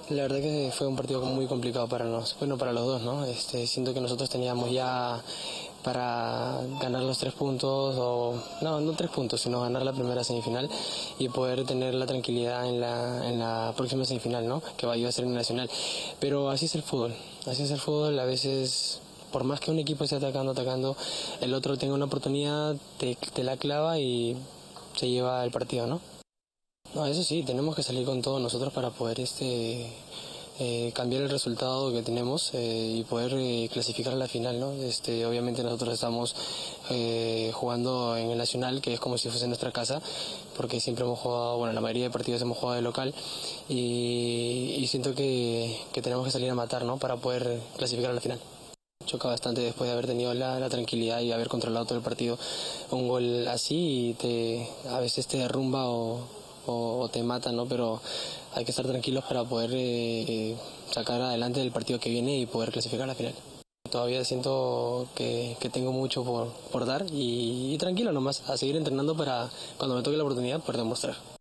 La verdad que fue un partido muy complicado para bueno, para los dos, ¿no? Siento que nosotros teníamos ya para ganar los 3 puntos, o no 3 puntos, sino ganar la primera semifinal y poder tener la tranquilidad en la próxima semifinal, ¿no? Que va a ser en el Nacional. Pero así es el fútbol, a veces por más que un equipo esté atacando, el otro tenga una oportunidad, te la clava y se lleva el partido, ¿no? No, eso sí, tenemos que salir con todo nosotros para poder cambiar el resultado que tenemos y poder clasificar a la final, ¿no? Obviamente nosotros estamos jugando en el Nacional, que es como si fuese nuestra casa, porque siempre hemos jugado, bueno, la mayoría de partidos hemos jugado de local y siento que tenemos que salir a matar, ¿no? Para poder clasificar a la final. Choca bastante después de haber tenido la tranquilidad y haber controlado todo el partido. Un gol así a veces te derrumba o te mata, ¿no? Pero hay que estar tranquilos para poder sacar adelante el partido que viene y poder clasificar a la final. Todavía siento que tengo mucho por dar y tranquilo nomás, a seguir entrenando para cuando me toque la oportunidad poder demostrar.